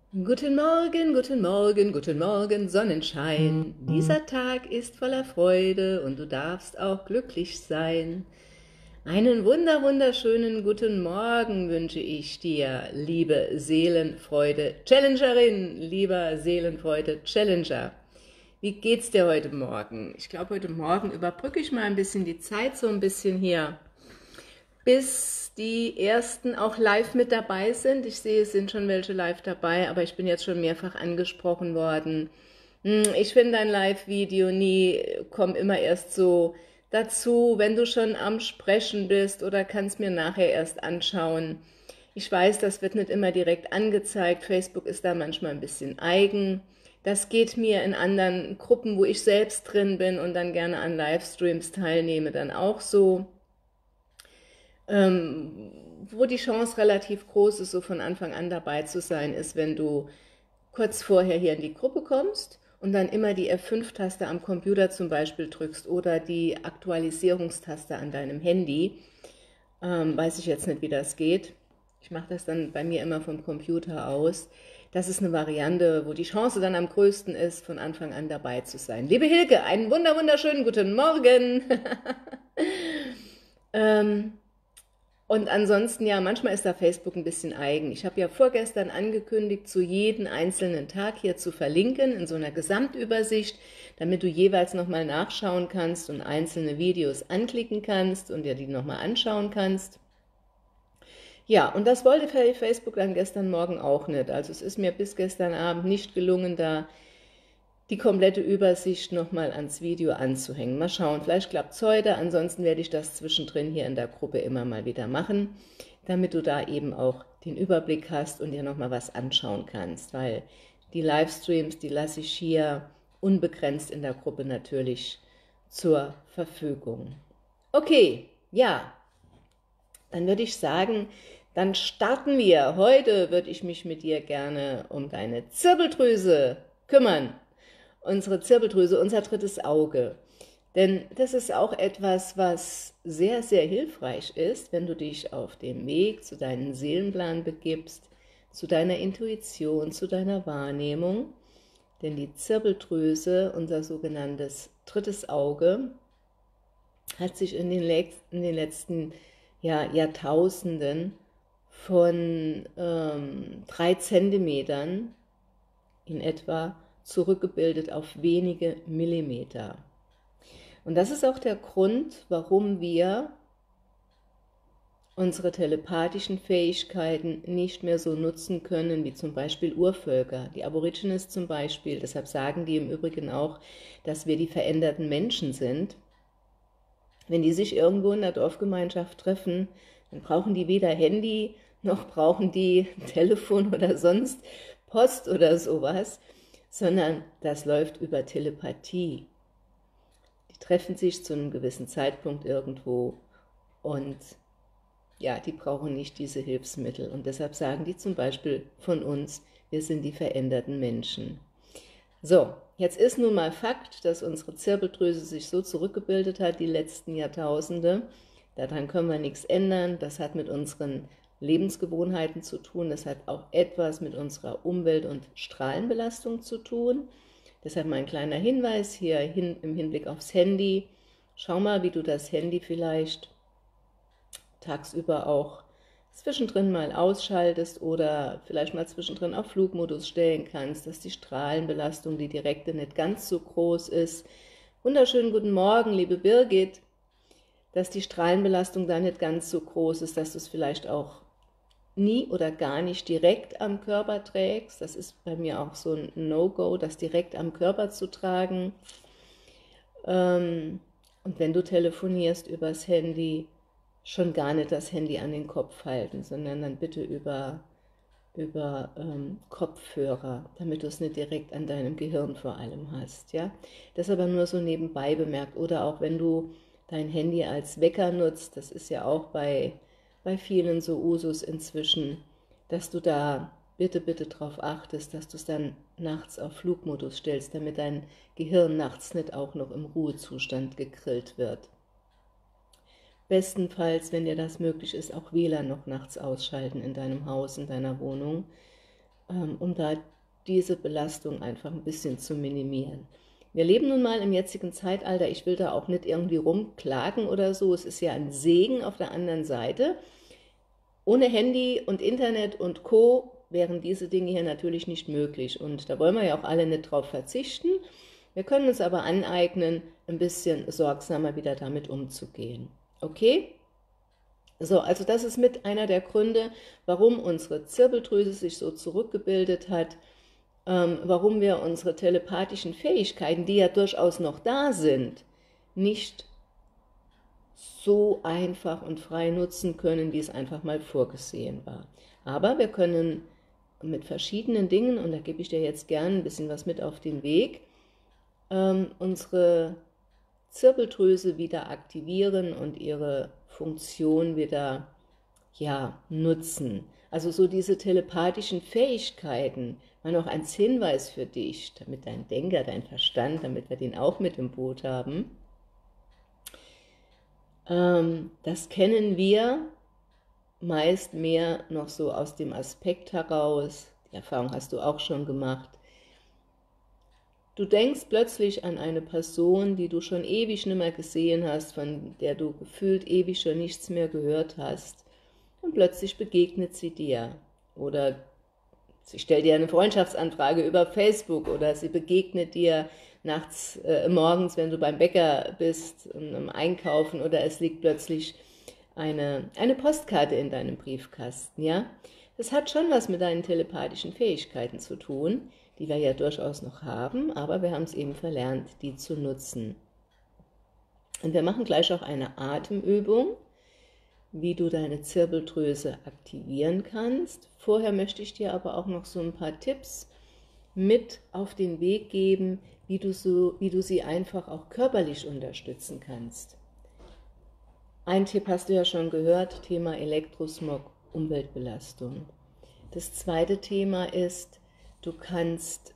Guten Morgen, guten Morgen, guten Morgen, Sonnenschein. Dieser Tag ist voller Freude und du darfst auch glücklich sein. Einen wunderschönen guten Morgen wünsche ich dir, liebe Seelenfreude Challengerin, lieber Seelenfreude Challenger. Wie geht's dir heute Morgen? Ich glaube, heute Morgen überbrücke ich mal ein bisschen die Zeit so ein bisschen hier, bis die ersten auch live mit dabei sind. Ich sehe, es sind schon welche live dabei, aber ich bin jetzt schon mehrfach angesprochen worden. Ich finde ein Live-Video nie, komm immer erst so dazu, wenn du schon am Sprechen bist oder kannst mir nachher erst anschauen. Ich weiß, das wird nicht immer direkt angezeigt. Facebook ist da manchmal ein bisschen eigen. Das geht mir in anderen Gruppen, wo ich selbst drin bin und dann gerne an Livestreams teilnehme, dann auch so, wo die Chance relativ groß ist, so von Anfang an dabei zu sein, ist, wenn du kurz vorher hier in die Gruppe kommst und dann immer die F5-Taste am Computer zum Beispiel drückst oder die Aktualisierungstaste an deinem Handy. Weiß ich jetzt nicht, wie das geht. Ich mache das dann bei mir immer vom Computer aus. Das ist eine Variante, wo die Chance dann am größten ist, von Anfang an dabei zu sein. Liebe Hilke, einen wunderschönen guten Morgen. ähm, und ansonsten, ja, manchmal ist da Facebook ein bisschen eigen. Ich habe ja vorgestern angekündigt, zu jedem einzelnen Tag hier zu verlinken, in so einer Gesamtübersicht, damit du jeweils nochmal nachschauen kannst und einzelne Videos anklicken kannst und dir die nochmal anschauen kannst. Ja, und das wollte Facebook dann gestern Morgen auch nicht. Also es ist mir bis gestern Abend nicht gelungen, da die komplette Übersicht nochmal ans Video anzuhängen. Mal schauen, vielleicht klappt es heute, ansonsten werde ich das zwischendrin hier in der Gruppe immer mal wieder machen, damit du da eben auch den Überblick hast und dir nochmal was anschauen kannst, weil die Livestreams, die lasse ich hier unbegrenzt in der Gruppe natürlich zur Verfügung. Okay, ja, dann würde ich sagen, dann starten wir. Heute würde ich mich mit dir gerne um deine Zirbeldrüse kümmern. Unsere Zirbeldrüse, unser drittes Auge. Denn das ist auch etwas, was sehr hilfreich ist, wenn du dich auf dem Weg zu deinem Seelenplan begibst, zu deiner Intuition, zu deiner Wahrnehmung. Denn die Zirbeldrüse, unser sogenanntes drittes Auge, hat sich in den letzten Jahrtausenden von 3 Zentimetern in etwa zurückgebildet auf wenige Millimeter. Und das ist auch der Grund, warum wir unsere telepathischen Fähigkeiten nicht mehr so nutzen können, wie zum Beispiel Urvölker, die Aborigines zum Beispiel. Deshalb sagen die im Übrigen auch, dass wir die veränderten Menschen sind. Wenn die sich irgendwo in der Dorfgemeinschaft treffen, dann brauchen die weder Handy, noch brauchen die Telefon oder sonst Post oder sowas, sondern das läuft über Telepathie. Die treffen sich zu einem gewissen Zeitpunkt irgendwo und ja, die brauchen nicht diese Hilfsmittel. Und deshalb sagen die zum Beispiel von uns, wir sind die veränderten Menschen. So, jetzt ist nun mal Fakt, dass unsere Zirbeldrüse sich so zurückgebildet hat die letzten Jahrtausende. Daran können wir nichts ändern. Das hat mit unseren Lebensgewohnheiten zu tun. Das hat auch etwas mit unserer Umwelt- und Strahlenbelastung zu tun. Deshalb mein kleiner Hinweis hier im Hinblick aufs Handy. Schau mal, wie du das Handy vielleicht tagsüber auch zwischendrin mal ausschaltest oder vielleicht mal zwischendrin auf Flugmodus stellen kannst, dass die Strahlenbelastung, die direkte, nicht ganz so groß ist. Wunderschönen guten Morgen, liebe Birgit, dass die Strahlenbelastung da nicht ganz so groß ist, dass du es vielleicht auch nie oder gar nicht direkt am Körper trägst. Das ist bei mir auch so ein No-Go, das direkt am Körper zu tragen. Und wenn du telefonierst übers Handy, schon gar nicht das Handy an den Kopf halten, sondern dann bitte über Kopfhörer, damit du es nicht direkt an deinem Gehirn vor allem hast. Ja? Das aber nur so nebenbei bemerkt. Oder auch wenn du dein Handy als Wecker nutzt, das ist ja auch bei vielen so Usus inzwischen, dass du da bitte darauf achtest, dass du es dann nachts auf Flugmodus stellst, damit dein Gehirn nachts nicht auch noch im Ruhezustand gegrillt wird. Bestenfalls, wenn dir das möglich ist, auch WLAN noch nachts ausschalten in deinem Haus, in deiner Wohnung, um da diese Belastung einfach ein bisschen zu minimieren. Wir leben nun mal im jetzigen Zeitalter, ich will da auch nicht irgendwie rumklagen oder so, es ist ja ein Segen auf der anderen Seite. Ohne Handy und Internet und Co. wären diese Dinge hier natürlich nicht möglich und da wollen wir ja auch alle nicht drauf verzichten. Wir können uns aber aneignen, ein bisschen sorgsamer wieder damit umzugehen. Okay? So, also das ist mit einer der Gründe, warum unsere Zirbeldrüse sich so zurückgebildet hat, warum wir unsere telepathischen Fähigkeiten, die ja durchaus noch da sind, nicht so einfach und frei nutzen können, wie es einfach mal vorgesehen war. Aber wir können mit verschiedenen Dingen, und da gebe ich dir jetzt gerne ein bisschen was mit auf den Weg, unsere Zirbeldrüse wieder aktivieren und ihre Funktion wieder nutzen. Also so diese telepathischen Fähigkeiten, mal noch als Hinweis für dich, damit dein Denker, dein Verstand, damit wir den auch mit im Boot haben. Das kennen wir meist mehr noch so aus dem Aspekt heraus, die Erfahrung hast du auch schon gemacht. Du denkst plötzlich an eine Person, die du schon ewig nicht mehr gesehen hast, von der du gefühlt ewig schon nichts mehr gehört hast. Und plötzlich begegnet sie dir. Oder sie stellt dir eine Freundschaftsanfrage über Facebook oder sie begegnet dir nachts, morgens, wenn du beim Bäcker bist, am Einkaufen oder es liegt plötzlich eine Postkarte in deinem Briefkasten. Ja? Das hat schon was mit deinen telepathischen Fähigkeiten zu tun, die wir ja durchaus noch haben, aber wir haben es eben verlernt, die zu nutzen. Und wir machen gleich auch eine Atemübung, wie du deine Zirbeldrüse aktivieren kannst. Vorher möchte ich dir aber auch noch so ein paar Tipps mit auf den Weg geben, wie du sie einfach auch körperlich unterstützen kannst. Ein Tipp hast du ja schon gehört, Thema Elektrosmog, Umweltbelastung. Das zweite Thema ist, du kannst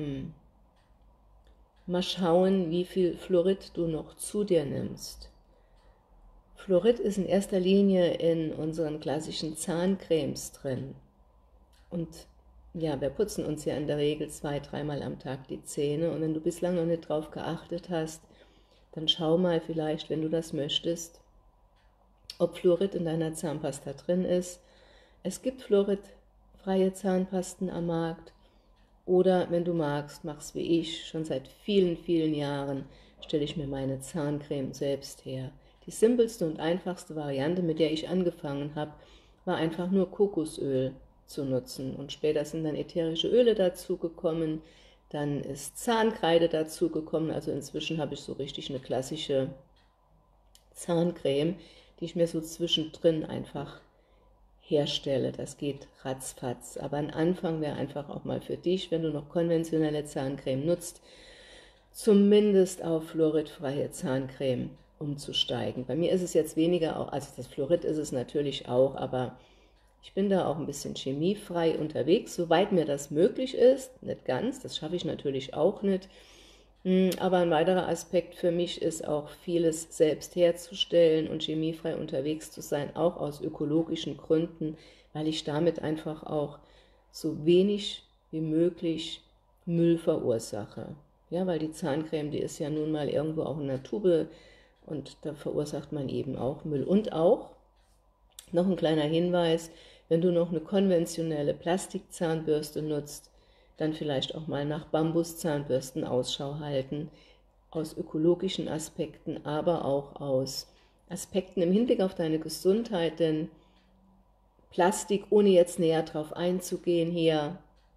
mal schauen, wie viel Fluorid du noch zu dir nimmst. Fluorid ist in erster Linie in unseren klassischen Zahncremes drin. Und ja, wir putzen uns ja in der Regel 2-3 Mal am Tag die Zähne. Und wenn du bislang noch nicht drauf geachtet hast, dann schau mal vielleicht, wenn du das möchtest, ob Fluorid in deiner Zahnpasta drin ist. Es gibt fluoridfreie Zahnpasten am Markt. Oder wenn du magst, mach's wie ich, schon seit vielen, vielen Jahren stelle ich mir meine Zahncreme selbst her. Die simpelste und einfachste Variante, mit der ich angefangen habe, war einfach nur Kokosöl zu nutzen. Und später sind dann ätherische Öle dazugekommen, dann ist Zahnkreide dazugekommen, also inzwischen habe ich so richtig eine klassische Zahncreme, die ich mir so zwischendrin einfach herstelle. Das geht ratzfatz. Aber ein Anfang wäre einfach auch mal für dich, wenn du noch konventionelle Zahncreme nutzt, zumindest auf fluoridfreie Zahncreme umzusteigen. Bei mir ist es jetzt weniger, auch, also das Fluorid ist es natürlich auch, aber ich bin da auch ein bisschen chemiefrei unterwegs, soweit mir das möglich ist. Nicht ganz, das schaffe ich natürlich auch nicht. Aber ein weiterer Aspekt für mich ist auch, vieles selbst herzustellen und chemiefrei unterwegs zu sein, auch aus ökologischen Gründen, weil ich damit einfach auch so wenig wie möglich Müll verursache. Ja, weil die Zahncreme, die ist ja nun mal irgendwo auch in der Tube und da verursacht man eben auch Müll. Und auch, noch ein kleiner Hinweis, wenn du noch eine konventionelle Plastikzahnbürste nutzt, dann vielleicht auch mal nach Bambuszahnbürsten Ausschau halten, aus ökologischen Aspekten, aber auch aus Aspekten im Hinblick auf deine Gesundheit, denn Plastik, ohne jetzt näher drauf einzugehen hier,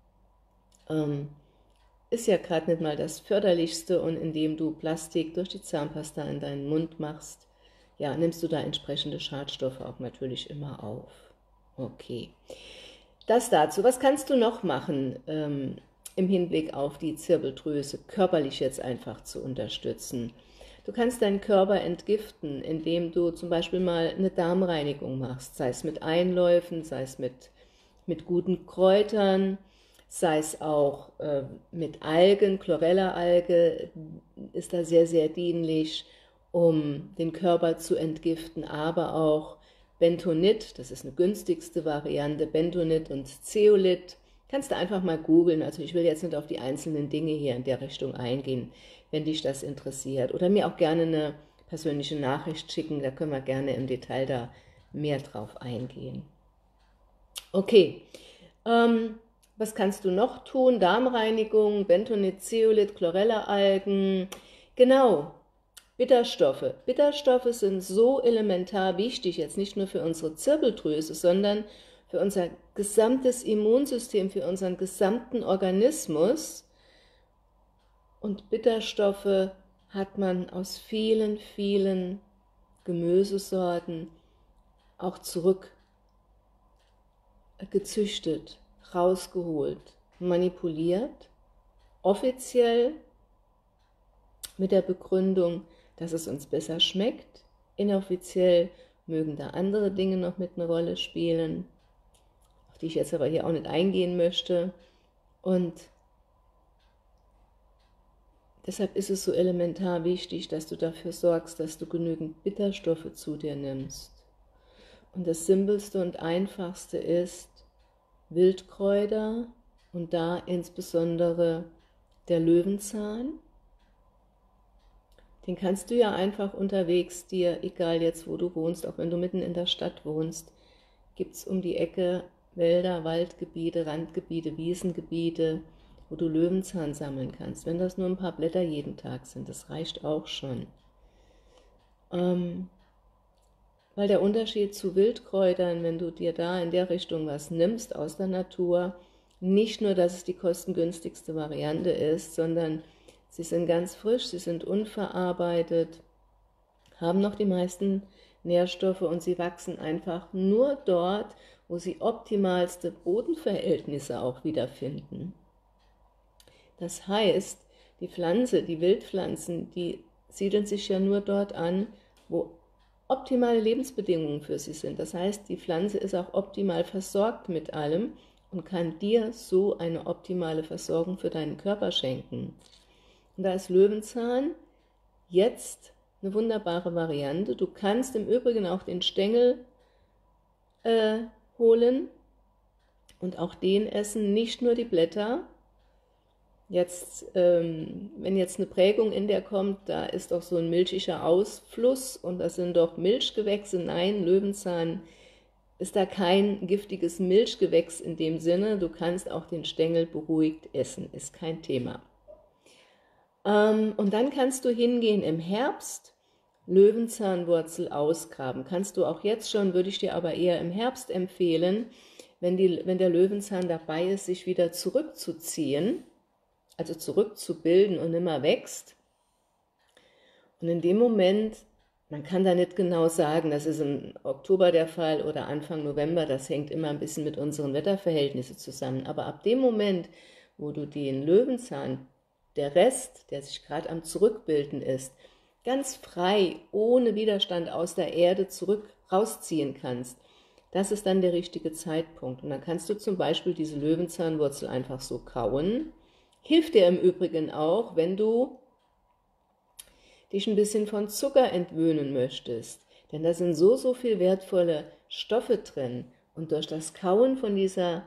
ist ja gerade nicht mal das Förderlichste, und indem du Plastik durch die Zahnpasta in deinen Mund machst, ja, nimmst du da entsprechende Schadstoffe auch natürlich immer auf. Okay. Das dazu. Was kannst du noch machen im Hinblick auf die Zirbeldrüse, körperlich jetzt einfach zu unterstützen? Du kannst deinen Körper entgiften, indem du zum Beispiel mal eine Darmreinigung machst, sei es mit Einläufen, sei es mit guten Kräutern, sei es auch mit Algen. Chlorella-Alge ist da sehr, sehr dienlich, um den Körper zu entgiften, aber auch Bentonit, das ist eine günstigste Variante, Bentonit und Zeolit, Kannst du einfach mal googeln, also ich will jetzt nicht auf die einzelnen Dinge hier in der Richtung eingehen, wenn dich das interessiert. Oder mir auch gerne eine persönliche Nachricht schicken, da können wir gerne im Detail da mehr drauf eingehen. Okay, was kannst du noch tun? Darmreinigung, Bentonit, Zeolit, Chlorella-Algen, genau. Bitterstoffe. Bitterstoffe sind so elementar wichtig, jetzt nicht nur für unsere Zirbeldrüse, sondern für unser gesamtes Immunsystem, für unseren gesamten Organismus. Und Bitterstoffe hat man aus vielen, vielen Gemüsesorten auch zurückgezüchtet, rausgeholt, manipuliert, offiziell mit der Begründung, dass es uns besser schmeckt. Inoffiziell mögen da andere Dinge noch mit eine Rolle spielen, auf die ich jetzt aber hier auch nicht eingehen möchte. Und deshalb ist es so elementar wichtig, dass du dafür sorgst, dass du genügend Bitterstoffe zu dir nimmst. Und das Simpelste und Einfachste ist Wildkräuter und da insbesondere der Löwenzahn. Den kannst du ja einfach unterwegs dir, egal jetzt wo du wohnst, auch wenn du mitten in der Stadt wohnst, gibt es um die Ecke Wälder, Waldgebiete, Randgebiete, Wiesengebiete, wo du Löwenzahn sammeln kannst. Wenn das nur ein paar Blätter jeden Tag sind, das reicht auch schon. Weil der Unterschied zu Wildkräutern, wenn du dir da in der Richtung was nimmst aus der Natur, nicht nur, dass es die kostengünstigste Variante ist, sondern sie sind ganz frisch, sie sind unverarbeitet, haben noch die meisten Nährstoffe und sie wachsen einfach nur dort, wo sie optimalste Bodenverhältnisse auch wiederfinden. Das heißt, die Pflanze, die Wildpflanzen, die siedeln sich ja nur dort an, wo optimale Lebensbedingungen für sie sind. Das heißt, die Pflanze ist auch optimal versorgt mit allem und kann dir so eine optimale Versorgung für deinen Körper schenken. Und da ist Löwenzahn jetzt eine wunderbare Variante. Du kannst im Übrigen auch den Stängel holen und auch den essen, nicht nur die Blätter. Jetzt, wenn jetzt eine Prägung in der kommt, da ist doch so ein milchiger Ausfluss und das sind doch Milchgewächse. Nein, Löwenzahn ist da kein giftiges Milchgewächs in dem Sinne. Du kannst auch den Stängel beruhigt essen, ist kein Thema. Und dann kannst du hingehen im Herbst, Löwenzahnwurzel ausgraben. Kannst du auch jetzt schon, würde ich dir aber eher im Herbst empfehlen, wenn der Löwenzahn dabei ist, sich wieder zurückzuziehen, also zurückzubilden und immer wächst. Und in dem Moment, man kann da nicht genau sagen, das ist im Oktober der Fall oder Anfang November, das hängt immer ein bisschen mit unseren Wetterverhältnissen zusammen, aber ab dem Moment, wo du den Löwenzahn, der Rest, der sich gerade am Zurückbilden ist, ganz frei, ohne Widerstand aus der Erde rausziehen kannst, das ist dann der richtige Zeitpunkt. Und dann kannst du zum Beispiel diese Löwenzahnwurzel einfach so kauen. Hilft dir im Übrigen auch, wenn du dich ein bisschen von Zucker entwöhnen möchtest. Denn da sind so viel wertvolle Stoffe drin. Und durch das Kauen von dieser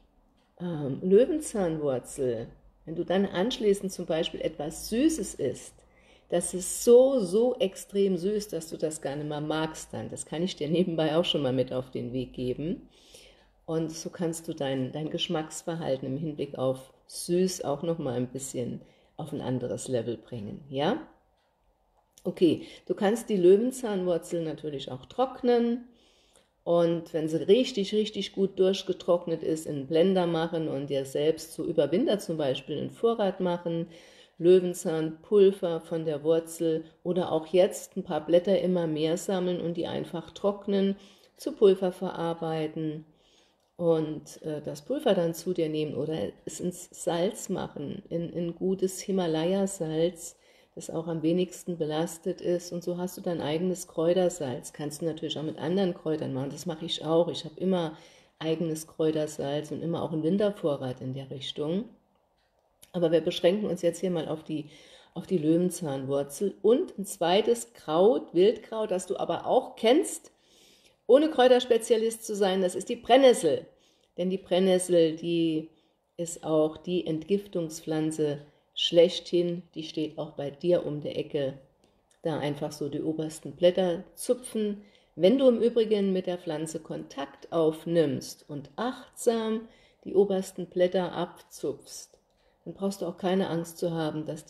Löwenzahnwurzel, wenn du dann anschließend zum Beispiel etwas Süßes isst, das ist so extrem süß, dass du das gar nicht mehr magst dann. Das kann ich dir nebenbei auch schon mal mit auf den Weg geben. Und so kannst du dein Geschmacksverhalten im Hinblick auf süß auch nochmal ein bisschen auf ein anderes Level bringen, ja? Okay, du kannst die Löwenzahnwurzel natürlich auch trocknen und wenn sie richtig gut durchgetrocknet ist, in einen Blender machen und dir selbst so über Winter zum Beispiel einen Vorrat machen, Löwenzahnpulver von der Wurzel oder auch jetzt ein paar Blätter immer mehr sammeln und die einfach trocknen, zu Pulver verarbeiten und das Pulver dann zu dir nehmen oder es ins Salz machen, in gutes Himalaya-Salz, das auch am wenigsten belastet ist und so hast du dein eigenes Kräutersalz. Kannst du natürlich auch mit anderen Kräutern machen, das mache ich auch. Ich habe immer eigenes Kräutersalz und immer auch einen Wintervorrat in der Richtung. Aber wir beschränken uns jetzt hier mal auf die Löwenzahnwurzel und ein zweites Kraut, Wildkraut, das du aber auch kennst, ohne Kräuterspezialist zu sein, das ist die Brennnessel. Denn die Brennnessel, die ist auch die Entgiftungspflanze schlechthin, die steht auch bei dir um die Ecke. Da einfach so die obersten Blätter zupfen. Wenn du im Übrigen mit der Pflanze Kontakt aufnimmst und achtsam die obersten Blätter abzupfst, dann brauchst du auch keine Angst zu haben, dass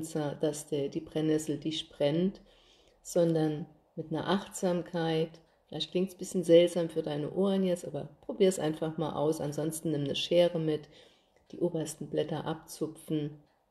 die Brennnessel dich brennt, sondern mit einer Achtsamkeit. Vielleicht klingt es ein bisschen seltsam für deine Ohren jetzt, aber probier es einfach mal aus. Ansonsten nimm eine Schere mit, die obersten Blätter abzupfen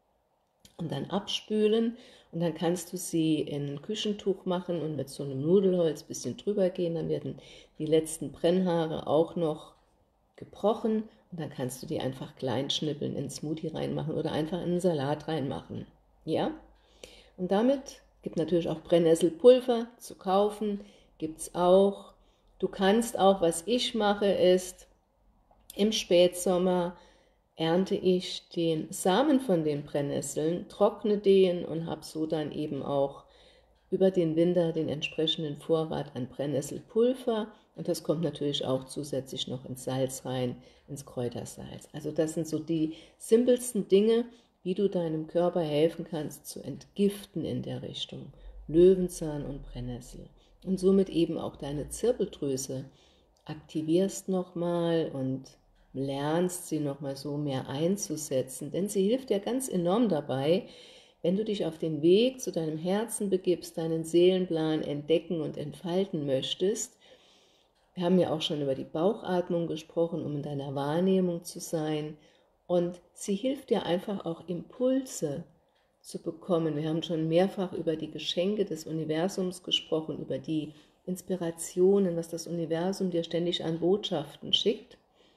und dann abspülen. Und dann kannst du sie in ein Küchentuch machen und mit so einem Nudelholz ein bisschen drüber gehen. Dann werden die letzten Brennhaare auch noch gebrochen. Und dann kannst du die einfach klein schnippeln, in einen Smoothie reinmachen oder einfach in einen Salat reinmachen. Ja? Und damit gibt natürlich auch Brennnesselpulver zu kaufen, gibt es auch. Du kannst auch, was ich mache, ist, im Spätsommer ernte ich den Samen von den Brennnesseln, trockne den und habe so dann eben auch über den Winter den entsprechenden Vorrat an Brennnesselpulver. Und das kommt natürlich auch zusätzlich noch ins Salz rein, ins Kräutersalz. Also das sind so die simpelsten Dinge, wie du deinem Körper helfen kannst, zu entgiften in der Richtung. Löwenzahn und Brennnessel. Und somit eben auch deine Zirbeldrüse aktivierst nochmal und lernst sie nochmal so mehr einzusetzen. Denn sie hilft dir ganz enorm dabei, wenn du dich auf den Weg zu deinem Herzen begibst, deinen Seelenplan entdecken und entfalten möchtest. Wir haben ja auch schon über die Bauchatmung gesprochen, um in deiner Wahrnehmung zu sein. Und sie hilft dir einfach auch Impulse zu bekommen. Wir haben schon mehrfach über die Geschenke des Universums gesprochen, über die Inspirationen, was das Universum dir ständig an Botschaften schickt.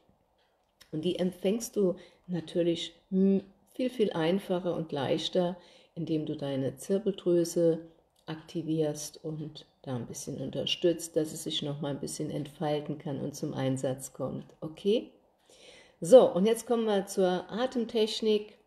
Und die empfängst du natürlich viel, viel einfacher und leichter, indem du deine Zirbeldrüse aktivierst und da ein bisschen unterstützt, dass es sich noch mal ein bisschen entfalten kann und zum Einsatz kommt. Okay? So, und jetzt kommen wir zur Atemtechnik.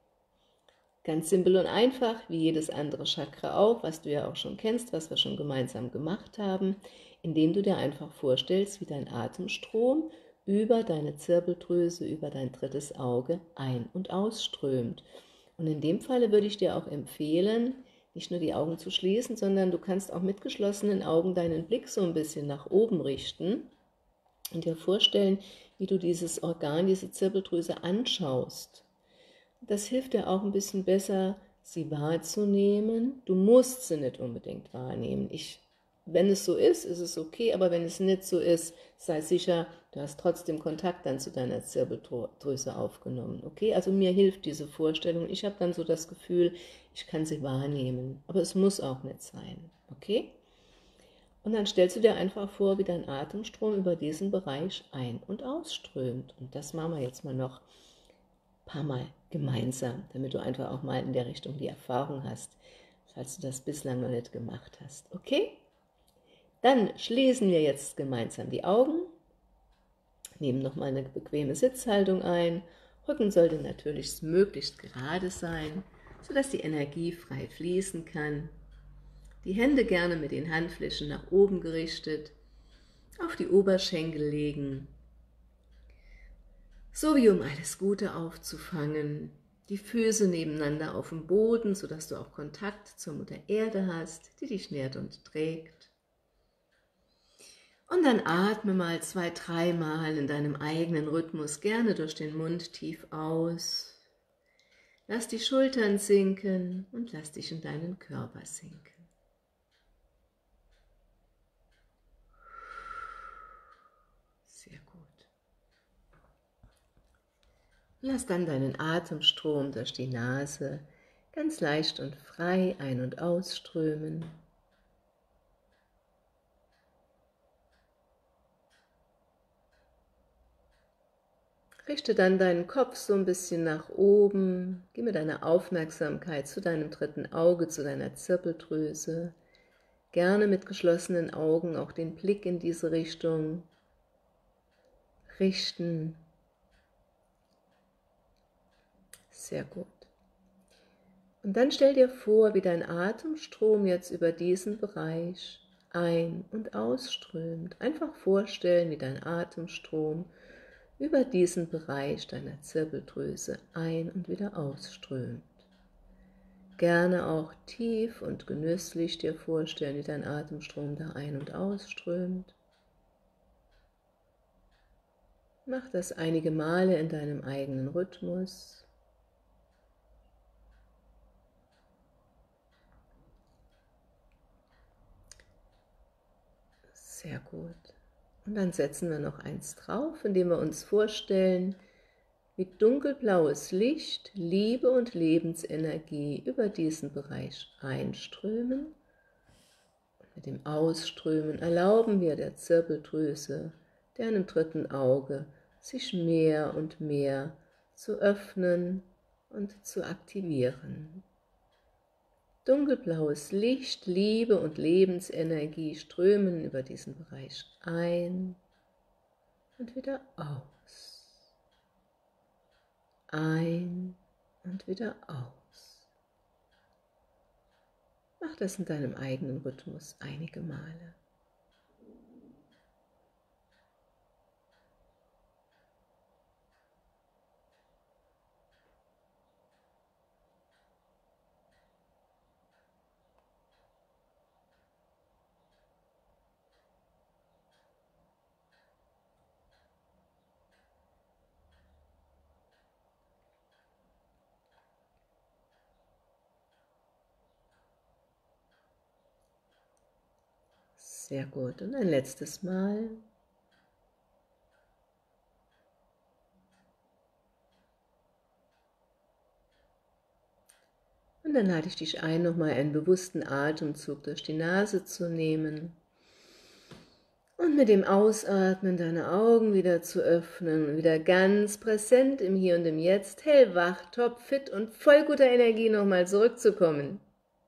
Ganz simpel und einfach, wie jedes andere Chakra auch, was du ja auch schon kennst, was wir schon gemeinsam gemacht haben, indem du dir einfach vorstellst, wie dein Atemstrom über deine Zirbeldrüse, über dein drittes Auge ein- und ausströmt. Und in dem Falle würde ich dir auch empfehlen, nicht nur die Augen zu schließen, sondern du kannst auch mit geschlossenen Augen deinen Blick so ein bisschen nach oben richten und dir vorstellen, wie du dieses Organ, diese Zirbeldrüse anschaust. Das hilft dir auch ein bisschen besser, sie wahrzunehmen. Du musst sie nicht unbedingt wahrnehmen. Wenn es so ist, ist es okay, aber wenn es nicht so ist, sei sicher, du hast trotzdem Kontakt dann zu deiner Zirbeldrüse aufgenommen. Okay, also mir hilft diese Vorstellung. Ich habe dann so das Gefühl, ich kann sie wahrnehmen, aber es muss auch nicht sein. Okay? Und dann stellst du dir einfach vor, wie dein Atemstrom über diesen Bereich ein- und ausströmt. Und das machen wir jetzt mal noch ein paar Mal gemeinsam, damit du einfach auch mal in der Richtung die Erfahrung hast, falls du das bislang noch nicht gemacht hast. Okay? Dann schließen wir jetzt gemeinsam die Augen, nehmen nochmal eine bequeme Sitzhaltung ein. Rücken sollte natürlich möglichst gerade sein, sodass die Energie frei fließen kann. Die Hände gerne mit den Handflächen nach oben gerichtet, auf die Oberschenkel legen, so wie um alles Gute aufzufangen. Die Füße nebeneinander auf dem Boden, sodass du auch Kontakt zur Mutter Erde hast, die dich nährt und trägt. Und dann atme mal 2, 3 Mal in deinem eigenen Rhythmus, gerne durch den Mund tief aus. Lass die Schultern sinken und lass dich in deinen Körper sinken. Sehr gut. Lass dann deinen Atemstrom durch die Nase ganz leicht und frei ein- und ausströmen. Richte dann deinen Kopf so ein bisschen nach oben, geh mit deiner Aufmerksamkeit zu deinem dritten Auge, zu deiner Zirbeldrüse. Gerne mit geschlossenen Augen auch den Blick in diese Richtung richten. Sehr gut. Und dann stell dir vor, wie dein Atemstrom jetzt über diesen Bereich ein- und ausströmt. Einfach vorstellen, wie dein Atemstrom über diesen Bereich deiner Zirbeldrüse ein- und wieder ausströmt. Gerne auch tief und genüsslich dir vorstellen, wie dein Atemstrom da ein- und ausströmt. Mach das einige Male in deinem eigenen Rhythmus. Sehr gut. Und dann setzen wir noch eins drauf, indem wir uns vorstellen, wie dunkelblaues Licht, Liebe und Lebensenergie über diesen Bereich einströmen. Und mit dem Ausströmen erlauben wir der Zirbeldrüse, deinem dritten Auge, sich mehr und mehr zu öffnen und zu aktivieren. Dunkelblaues Licht, Liebe und Lebensenergie strömen über diesen Bereich ein und wieder aus. Ein und wieder aus. Mach das in deinem eigenen Rhythmus einige Male. Sehr gut. Und ein letztes Mal. Und dann lade ich dich ein, nochmal einen bewussten Atemzug durch die Nase zu nehmen. Und mit dem Ausatmen deine Augen wieder zu öffnen und wieder ganz präsent im Hier und im Jetzt, hellwach, topfit und voll guter Energie nochmal zurückzukommen.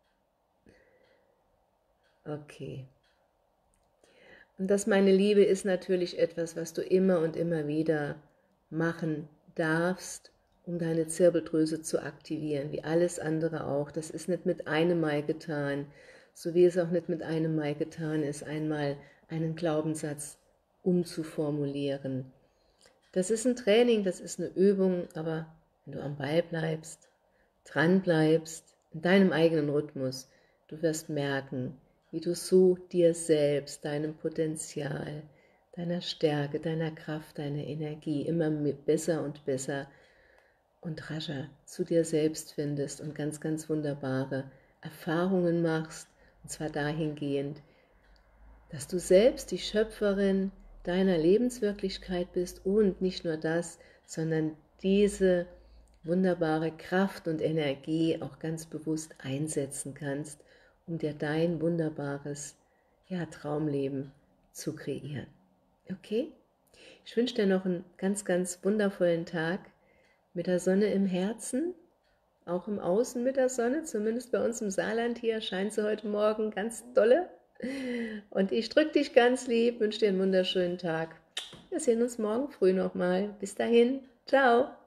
Okay. Und das, meine Liebe, ist natürlich etwas, was du immer und immer wieder machen darfst, um deine Zirbeldrüse zu aktivieren, wie alles andere auch. Das ist nicht mit einem Mal getan, so wie es auch nicht mit einem Mal getan ist, einmal einen Glaubenssatz umzuformulieren. Das ist ein Training, das ist eine Übung, aber wenn du am Ball bleibst, dran bleibst, in deinem eigenen Rhythmus, du wirst merken, wie du so dir selbst, deinem Potenzial, deiner Stärke, deiner Kraft, deiner Energie immer besser und besser und rascher zu dir selbst findest und ganz, ganz wunderbare Erfahrungen machst, und zwar dahingehend, dass du selbst die Schöpferin deiner Lebenswirklichkeit bist und nicht nur das, sondern diese wunderbare Kraft und Energie auch ganz bewusst einsetzen kannst, um dir dein wunderbares Traumleben zu kreieren. Okay? Ich wünsche dir noch einen ganz, ganz wundervollen Tag mit der Sonne im Herzen, auch im Außen mit der Sonne, zumindest bei uns im Saarland hier scheint sie heute Morgen ganz dolle. Und ich drücke dich ganz lieb, wünsche dir einen wunderschönen Tag. Wir sehen uns morgen früh nochmal. Bis dahin, ciao.